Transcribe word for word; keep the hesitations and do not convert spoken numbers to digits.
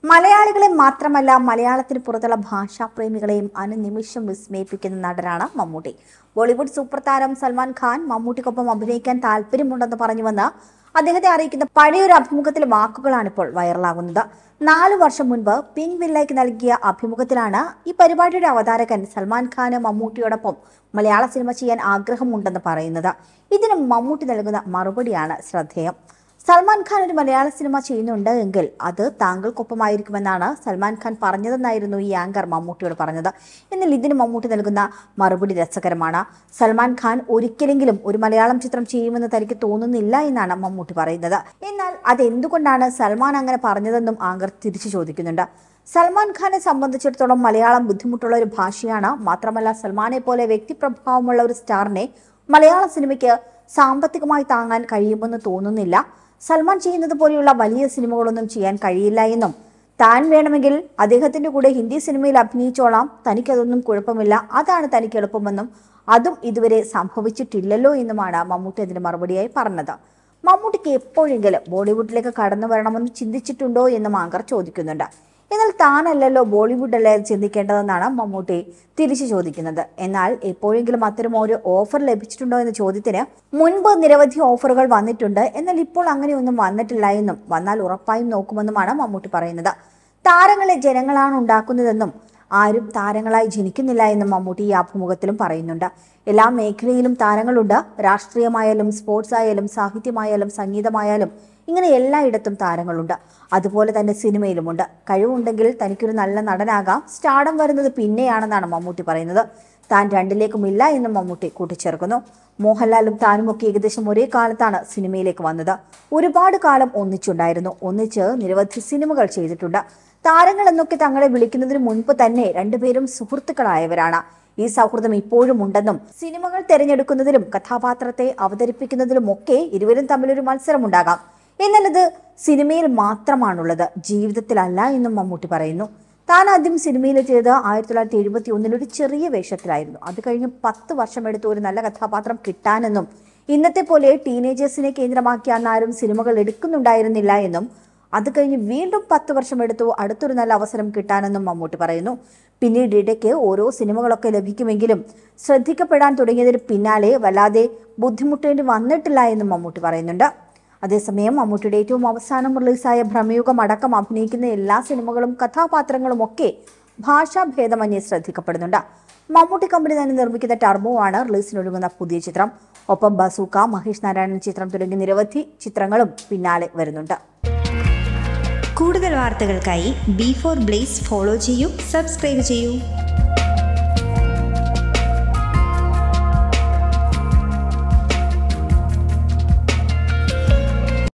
മലയാളികളെ മാത്രമല്ല മലയാളത്തിന് പുറത്തുള്ള ഭാഷാപ്രേമികളെയും അനുനിമിഷം വിസ്മയിപ്പിക്കുന്ന നടനാണ് മമ്മൂട്ടി. ബോളിവുഡ് സൂപ്പർ താരം സൽമാൻ ഖാൻ മമ്മൂട്ടിക്കൊപ്പം അഭിനയിക്കാൻ താല്പര്യമുണ്ടെന്ന് പറഞ്ഞുവന്ന് അദ്ദേഹത്തെ അറിയിക്കുന്ന പഴയൊരു അഭിമുഖത്തിലെ വാക്കുകളാണ് ഇപ്പോൾ വൈറലാകുന്നത്. നാലു വർഷം മുൻപ് പിങ്ക് വില്ലയ്ക്ക് നൽകിയ അഭിമുഖത്തിലാണ് ഈ പരിപാടിയുടെ അവതാരകൻ സൽമാൻ ഖാന് മമ്മൂട്ടിയോടൊപ്പം മലയാള സിനിമ ചെയ്യാൻ ആഗ്രഹമുണ്ടെന്ന് പറയുന്നത്. ഇതിന് മമ്മൂട്ടി നൽകുന്ന മറുപടിയാണ് ശ്രദ്ധേയം. സൽമാൻ ഖാൻ ഒരു മലയാള സിനിമ ചെയ്യുന്നുണ്ട് എങ്കിൽ അത് താങ്കൾക്കൊപ്പമായിരിക്കുമെന്നാണ് സൽമാൻ ഖാൻ പറഞ്ഞതെന്നായിരുന്നു ഈ ആങ്കർ മമ്മൂട്ടിയോട് പറഞ്ഞത്. എന്നാൽ ഇതിന് മമ്മൂട്ടി നൽകുന്ന മറുപടി രസകരമാണ്. സൽമാൻ ഖാൻ ഒരിക്കലെങ്കിലും ഒരു മലയാളം ചിത്രം ചെയ്യുമെന്ന് തനിക്ക് തോന്നുന്നില്ല എന്നാണ് മമ്മൂട്ടി പറയുന്നത്. എന്നാൽ അതെന്തുകൊണ്ടാണ് സൽമാൻ അങ്ങനെ പറഞ്ഞതെന്നും ആങ്കർ തിരിച്ചു ചോദിക്കുന്നുണ്ട്. സൽമാൻ ഖാനെ സംബന്ധിച്ചിടത്തോളം മലയാളം ബുദ്ധിമുട്ടുള്ള ഒരു ഭാഷയാണ്. മാത്രമല്ല സൽമാനെ പോലെ വ്യക്തിപ്രഭാവമുള്ള ഒരു സ്റ്റാറിനെ മലയാള സിനിമയ്ക്ക് സാമ്പത്തികമായി താങ്ങാൻ കഴിയുമെന്ന് തോന്നുന്നില്ല. സൽമാൻ ചെയ്യുന്നത് പോലെയുള്ള വലിയ സിനിമകളൊന്നും ചെയ്യാൻ കഴിയില്ല എന്നും താൻ വേണമെങ്കിൽ അദ്ദേഹത്തിന്റെ കൂടെ ഹിന്ദി സിനിമയിൽ അഭിനയിച്ചോളാം, തനിക്കതൊന്നും കുഴപ്പമില്ല, അതാണ് തനിക്ക് എളുപ്പമെന്നും അതും ഇതുവരെ സംഭവിച്ചിട്ടില്ലല്ലോ എന്നുമാണ് മമ്മൂട്ടി അതിന് മറുപടിയായി പറഞ്ഞത്. മമ്മൂട്ടിക്ക് എപ്പോഴെങ്കിലും ബോളിവുഡിലേക്ക് കടന്നു വരണമെന്ന് ചിന്തിച്ചിട്ടുണ്ടോ എന്നും ആങ്കർ ചോദിക്കുന്നുണ്ട്. എന്നാൽ താനല്ലല്ലോ ബോളിവുഡ് അല്ലേ ചിന്തിക്കേണ്ടതെന്നാണ് മമ്മൂട്ടി തിരിച്ചു ചോദിക്കുന്നത്. എന്നാൽ എപ്പോഴെങ്കിലും അത്തരം ഒരു ഓഫർ ലഭിച്ചിട്ടുണ്ടോ എന്ന ചോദ്യത്തിന് മുൻപ് നിരവധി ഓഫറുകൾ വന്നിട്ടുണ്ട്, എന്നാൽ ഇപ്പോൾ അങ്ങനെയൊന്നും വന്നിട്ടില്ല എന്നും വന്നാൽ ഉറപ്പായും നോക്കുമെന്നുമാണ് മമ്മൂട്ടി പറയുന്നത്. താരങ്ങളെ ജനങ്ങളാണ് ഉണ്ടാക്കുന്നതെന്നും ആരും താരങ്ങളായി ജനിക്കുന്നില്ല എന്നും മമ്മൂട്ടി ഈ അഭിമുഖത്തിലും പറയുന്നുണ്ട്. എല്ലാ മേഖലയിലും താരങ്ങളുണ്ട്. രാഷ്ട്രീയമായാലും സ്പോർട്സ് ആയാലും സാഹിത്യമായാലും സംഗീതമായാലും ഇങ്ങനെ എല്ലായിടത്തും താരങ്ങളുണ്ട്. അതുപോലെ തന്നെ സിനിമയിലുമുണ്ട്. കഴിവുണ്ടെങ്കിൽ തനിക്കൊരു നല്ല നടനാകാം. സ്റ്റാർഡം വരുന്നത് പിന്നെയാണെന്നാണ് മമ്മൂട്ടി പറയുന്നത്. താൻ രണ്ടിലേക്കുമില്ല എന്നും മമ്മൂട്ടി കൂട്ടിച്ചേർക്കുന്നു. മോഹൻലാലും താനുമൊക്കെ ഏകദേശം ഒരേ കാലത്താണ് സിനിമയിലേക്ക് വന്നത്. ഒരുപാട് കാലം ഒന്നിച്ചുണ്ടായിരുന്നു. ഒന്നിച്ച് നിരവധി സിനിമകൾ ചെയ്തിട്ടുണ്ട്. താരങ്ങൾ എന്നൊക്കെ തങ്ങളെ വിളിക്കുന്നതിന് മുൻപ് തന്നെ രണ്ടുപേരും സുഹൃത്തുക്കളായവരാണ്. ഈ സൗഹൃദം ഇപ്പോഴും ഉണ്ടെന്നും സിനിമകൾ തിരഞ്ഞെടുക്കുന്നതിലും കഥാപാത്രത്തെ അവതരിപ്പിക്കുന്നതിലും ഒക്കെ ഇരുവരും തമ്മിലൊരു മത്സരമുണ്ടാകാം. എന്നാൽ അത് സിനിമയിൽ മാത്രമാണുള്ളത്, ജീവിതത്തിലല്ല എന്നും മമ്മൂട്ടി പറയുന്നു. താൻ ആദ്യം സിനിമയിലെത്തിയത് ആയിരത്തി തൊള്ളായിരത്തി എഴുപത്തി ഒന്നിൽ ഒരു ചെറിയ വേഷത്തിലായിരുന്നു. അത് കഴിഞ്ഞ് പത്ത് വർഷം എടുത്ത് ഒരു നല്ല കഥാപാത്രം കിട്ടാനെന്നും ഇന്നത്തെ പോലെ ടീനേജേഴ്സിനെ കേന്ദ്രമാക്കി അന്നാരും സിനിമകൾ എടുക്കുന്നുണ്ടായിരുന്നില്ല എന്നും അത് കഴിഞ്ഞ് വീണ്ടും പത്ത് വർഷം എടുത്തു അടുത്തൊരു നല്ല അവസരം കിട്ടാനെന്നും മമ്മൂട്ടി പറയുന്നു. പിന്നീട് ഇടയ്ക്ക് ഓരോ സിനിമകളൊക്കെ ലഭിക്കുമെങ്കിലും ശ്രദ്ധിക്കപ്പെടാൻ തുടങ്ങിയതിന് പിന്നാലെ വല്ലാതെ ബുദ്ധിമുട്ടേണ്ടി വന്നിട്ടില്ല എന്നും മമ്മൂട്ടി പറയുന്നുണ്ട്. അതേസമയം മമ്മൂട്ടിയുടെ ഏറ്റവും അവസാനം റിലീസായ ഭ്രമയുഗം അടക്കം അഭിനയിക്കുന്ന എല്ലാ സിനിമകളും കഥാപാത്രങ്ങളും ഒക്കെ ഭാഷാഭേദമന്യേ ശ്രദ്ധിക്കപ്പെടുന്നുണ്ട്. മമ്മൂട്ടി കമ്പനി തന്നെ നിർമ്മിക്കുന്ന ടർബോ ആണ് റിലീസിനൊരുങ്ങുന്ന പുതിയ ചിത്രം. ഒപ്പം ബസൂക്ക, മഹേഷ് നാരായണൻ ചിത്രം തുടങ്ങിയ നിരവധി ചിത്രങ്ങളും പിന്നാലെ വരുന്നുണ്ട്. കൂടുതൽ വാർത്തകൾക്കായി ബി ഫോർ ബ്ലേസ് ഫോളോ ചെയ്യൂ, സബ്സ്ക്രൈബ് ചെയ്യൂ.